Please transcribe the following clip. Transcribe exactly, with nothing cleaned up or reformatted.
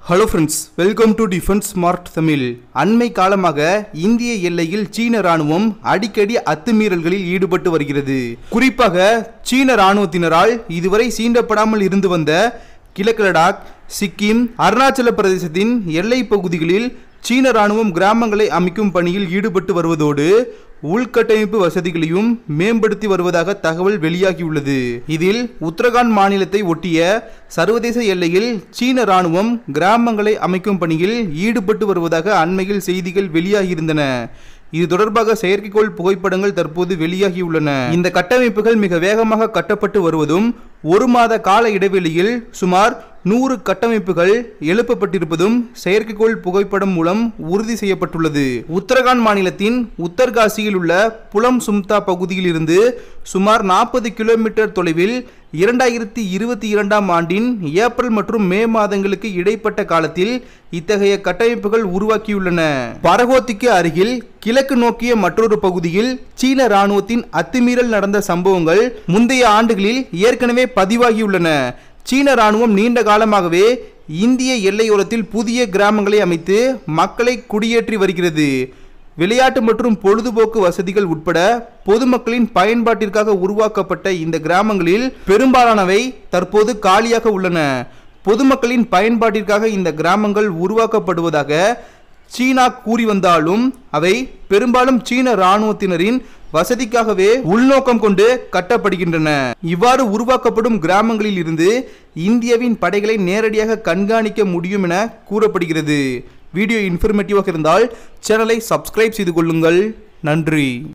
Hello friends, welcome to defence smart Tamil. அண்மை காலமாக இந்திய எல்லையில் சீன ராணுவம் அடிக்கடி அத்துமீறல்களில் ஈடுபட்டு வருகிறது. குறிப்பாக சீன ராணுவத்தினரால் இதுவரை சீண்டப்படாமல் இருந்து வந்த கிழக்கு லடாக், சிக்கிம், அருணாச்சல பிரதேசத்தின் எல்லை பகுதிகளில் சீன ராணுவம் கிராமங்களை அமைக்கும் பணியில் ஈடுபட்டு வருவதோடு உள்கட்டமைப்பு வசதிகளையும் மேம்படுத்தி வருவதாக தகவல் வெளியாகியுள்ளது. இதில் உத்தரகாண்ட் மாநிலத்தை ஒட்டிய சர்வதேச எல்லையில் சீன ராணுவம் கிராமங்களை அமைக்கும் பணியில் ஈடுபட்டு வருவதாக அண்மையில் செய்திகள் வெளியாகியிருந்தன. இது தொடர்பாக செயற்கைக்கோள் புகைப்படங்கள் தற்போது வெளியாகியுள்ளன. இந்த கட்டமைப்புகள் மிக வேகமாக கட்டப்பட்டு வருவதும் ஒரு மாத கால இடைவெளியில் சுமார் நூறு கட்டமைப்புகள் எழுப்பப்பட்டிருப்பதும் செயற்கைக்கோள் புகைப்படம் மூலம் உறுதி செய்யப்பட்டுள்ளது. உத்தரகாண்ட் மாநிலத்தின் உத்தர்காசியில் உள்ள புலம் சும்தா பகுதியில் இருந்து சுமார் நாற்பது கிலோமீட்டர் தொலைவில் இரண்டாயிரத்தி இருபத்தி இரண்டாம் ஆண்டின் ஏப்ரல் மற்றும் மே மாதங்களுக்கு இடைப்பட்ட காலத்தில் இத்தகைய கட்டமைப்புகள் உருவாக்கியுள்ளன. பரகோத்திக்கு அருகில் கிழக்கு நோக்கிய மற்றொரு பகுதியில் சீன ராணுவத்தின் அத்துமீறல் நடந்த சம்பவங்கள் முந்தைய ஆண்டுகளில் ஏற்கனவே பதிவாகியுள்ளன. சீன ராணுவம் நீண்ட காலமாகவே இந்திய எல்லையோரத்தில் புதிய கிராமங்களை அமைத்து மக்களை குடியேற்றி வருகிறது. விளையாட்டு மற்றும் பொழுதுபோக்கு வசதிகள் உட்பட பொதுமக்களின் பயன்பாட்டிற்காக உருவாக்கப்பட்ட இந்த கிராமங்களில் பெரும்பாலானவை தற்போது காலியாக உள்ளன. பொதுமக்களின் பயன்பாட்டிற்காக இந்த கிராமங்கள் உருவாக்கப்படுவதாக சீனா கூறி வந்தாலும் அவை பெரும்பாலும் சீன ராணுவத்தினரின் வசதிக்காகவே உள்நோக்கம் கொண்டு கட்டப்படுகின்றன. இவ்வாறு உருவாக்கப்படும் கிராமங்களில் இருந்து இந்தியாவின் படைகளை நேரடியாக கண்காணிக்க முடியும் என கூறப்படுகிறது. வீடியோ இன்ஃபர்மேட்டிவாக இருந்தால் சேனலை சப்ஸ்கிரைப் செய்து கொள்ளுங்கள். நன்றி.